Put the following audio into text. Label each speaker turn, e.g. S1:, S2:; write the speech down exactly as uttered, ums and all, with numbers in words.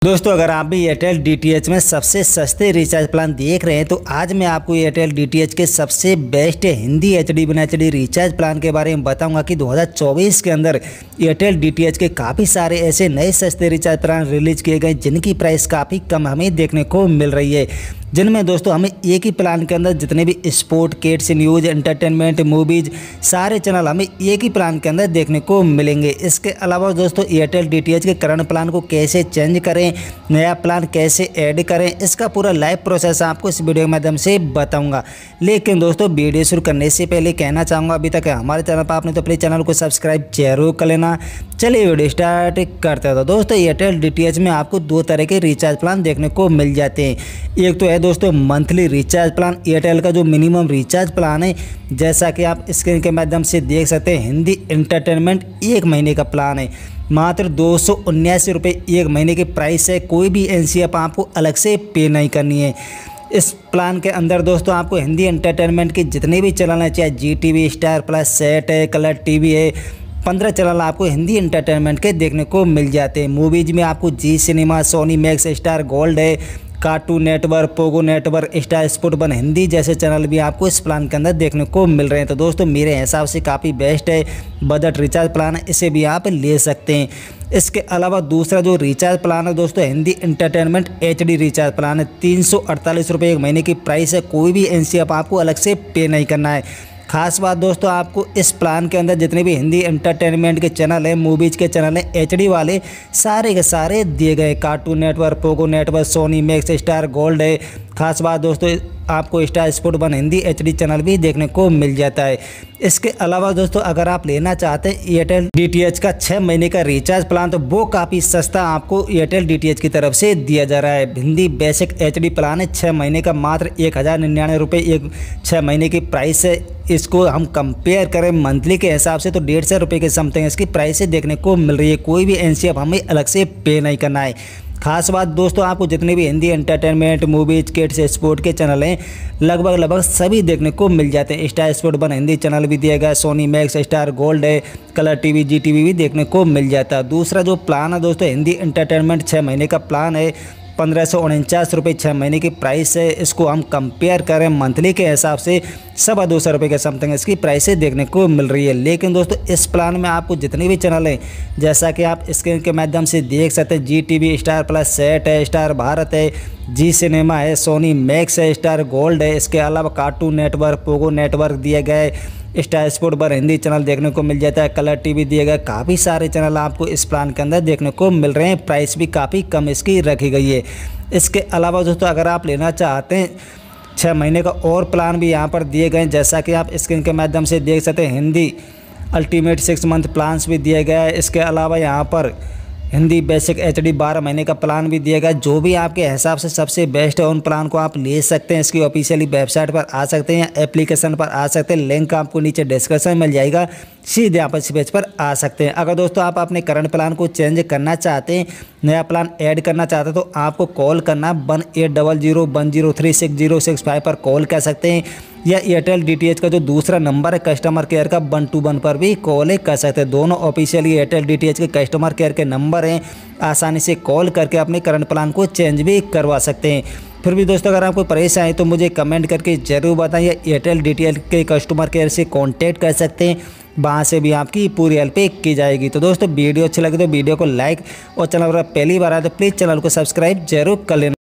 S1: दोस्तों अगर आप भी एयरटेल डीटीएच में सबसे सस्ते रिचार्ज प्लान देख रहे हैं तो आज मैं आपको एयरटेल डीटीएच के सबसे बेस्ट हिंदी एचडी बिना एचडी रिचार्ज प्लान के बारे में बताऊंगा कि दो हज़ार चौबीस के अंदर एयरटेल डीटीएच के काफ़ी सारे ऐसे नए सस्ते रिचार्ज प्लान रिलीज किए गए जिनकी प्राइस काफ़ी कम हमें देखने को मिल रही है, जिनमें दोस्तों हमें एक ही प्लान के अंदर जितने भी sport, kids, news, entertainment, movies सारे चैनल हमें एक ही प्लान के अंदर देखने को मिलेंगे। इसके अलावा दोस्तों एयरटेल डीटीएच के करंट प्लान को कैसे चेंज करें, नया प्लान कैसे ऐड करें, इसका पूरा लाइव प्रोसेस आपको इस वीडियो के माध्यम से बताऊंगा। लेकिन दोस्तों वीडियो शुरू करने से पहले कहना चाहूँगा अभी तक हमारे चैनल पर आपने तो प्लीज़ चैनल को सब्सक्राइब जरूर कर लेना। चलिए वीडियो स्टार्ट करते हैं। तो दोस्तों एयरटेल डीटीएच में आपको दो तरह के रिचार्ज प्लान देखने को मिल जाते हैं। एक तो है दोस्तों मंथली रिचार्ज प्लान, एयरटेल का जो मिनिमम रिचार्ज प्लान है, जैसा कि आप स्क्रीन के माध्यम से देख सकते हैं। हिंदी एंटरटेनमेंट एक महीने का प्लान है, मात्र दो सौ उन्यासी रुपये एक महीने की प्राइस है। कोई भी एनसीएफ आपको अलग से पे नहीं करनी है। इस प्लान के अंदर दोस्तों आपको हिंदी एंटरटेनमेंट के जितने भी चैनल हैं, चाहे Zee T V, star plus, set है, कलर टीवी है, पंद्रह चैनल आपको हिंदी एंटरटेनमेंट के देखने को मिल जाते हैं। मूवीज में आपको Zee cinema, Sony max, star gold है, cartoon network, pogo network, star sport one Hindi जैसे चैनल भी आपको इस प्लान के अंदर देखने को मिल रहे हैं। तो दोस्तों मेरे हिसाब से काफ़ी बेस्ट है, बजट रिचार्ज प्लान है, इसे भी आप ले सकते हैं। इसके अलावा दूसरा जो रिचार्ज प्लान है दोस्तों Hindi entertainment HD recharge plan है। तीन सौ अड़तालीस रुपये एक महीने की प्राइस है। कोई भी एनसीएफ आपको अलग से पे नहीं करना है। खास बात दोस्तों आपको इस प्लान के अंदर जितने भी हिंदी एंटरटेनमेंट के चैनल हैं, मूवीज के चैनल हैं, एचडी वाले सारे के सारे दिए गए। Cartoon network, pogo network, Sony max, star gold है। खास बात दोस्तों आपको star sport one Hindi HD channel भी देखने को मिल जाता है। इसके अलावा दोस्तों अगर आप लेना चाहते हैं एयरटेल डीटीएच का छः महीने का रिचार्ज प्लान तो वो काफ़ी सस्ता आपको एयरटेल डीटीएच की तरफ से दिया जा रहा है। हिंदी बेसिक एचडी प्लान है, छः महीने का मात्र एक हज़ार निन्यानवे रुपये एक छः महीने की प्राइस है। इसको हम कंपेयर करें मंथली के हिसाब से तो डेढ़ सौ रुपये के समथिंग इसकी प्राइस देखने को मिल रही है। कोई भी एनसीएफ हमें अलग से पे नहीं करना है। खास बात दोस्तों आपको जितने भी Hindi entertainment, movies, kids, sport के चैनल हैं लगभग लगभग सभी देखने को मिल जाते हैं। Star sport one Hindi channel भी दिया गया, सोनी मैक्स, स्टार गोल्ड है, कलर टीवी, जी टीवी भी देखने को मिल जाता है। दूसरा जो प्लान है दोस्तों हिंदी एंटरटेनमेंट छः महीने का प्लान है, पंद्रह सौ उनचास रुपये छः महीने की प्राइस है। इसको हम कंपेयर करें मंथली के हिसाब से सवा दो सौ रुपये के समथिंग इसकी प्राइसें देखने को मिल रही है। लेकिन दोस्तों इस प्लान में आपको जितने भी चैनल हैं जैसा कि आप स्क्रीन के माध्यम से देख सकते हैं, Zee T V, star plus, set है, स्टार भारत है, जी सिनेमा है, सोनी मैक्स है, स्टार गोल्ड है। इसके अलावा कार्टून नेटवर्क, पोगो नेटवर्क दिए गए, स्टार स्पोर्ट पर हिंदी चैनल देखने को मिल जाता है, कलर टीवी दिए गए। काफ़ी सारे चैनल आपको इस प्लान के अंदर देखने को मिल रहे हैं। प्राइस भी काफ़ी कम इसकी रखी गई है। इसके अलावा दोस्तों अगर आप लेना चाहते हैं छः महीने का और प्लान भी यहाँ पर दिए गए हैं, जैसा कि आप स्क्रीन के माध्यम से देख सकते हैं। Hindi ultimate six month plans भी दिए गए हैं। इसके अलावा यहाँ पर हिंदी बेसिक एचडी बारह महीने का प्लान भी दिया गया। जो भी आपके हिसाब से सबसे बेस्ट है उन प्लान को आप ले सकते हैं। इसकी ऑफिशियली वेबसाइट पर आ सकते हैं या एप्लीकेशन पर आ सकते हैं। लिंक आपको नीचे डिस्क्रिप्शन में मिल जाएगा, सीधे आप इस पेज पर आ सकते हैं। अगर दोस्तों आप अपने करंट प्लान को चेंज करना चाहते हैं, नया प्लान ऐड करना चाहते हैं तो आपको कॉल करना one eight double zero one zero three six zero six five पर कॉल कर सकते हैं, या एयरटेल डीटीएच का जो दूसरा नंबर है कस्टमर केयर का वन टू वन पर भी कॉल कर सकते हैं। दोनों ऑफिशियली एयरटेल डीटीएच के कस्टमर केयर के नंबर हैं, आसानी से कॉल करके अपने करंट प्लान को चेंज भी करवा सकते हैं। फिर भी दोस्तों अगर आपको परेशानी तो मुझे कमेंट करके ज़रूर बताएं, या एयरटेल डीटीएच के कस्टमर केयर से कॉन्टैक्ट कर सकते हैं, वहाँ से भी आपकी पूरी हेल्प की जाएगी। तो दोस्तों वीडियो अच्छी लगे तो वीडियो को लाइक और चैनल पर पहली बार आए तो प्लीज़ चैनल को सब्सक्राइब जरूर कर लेना।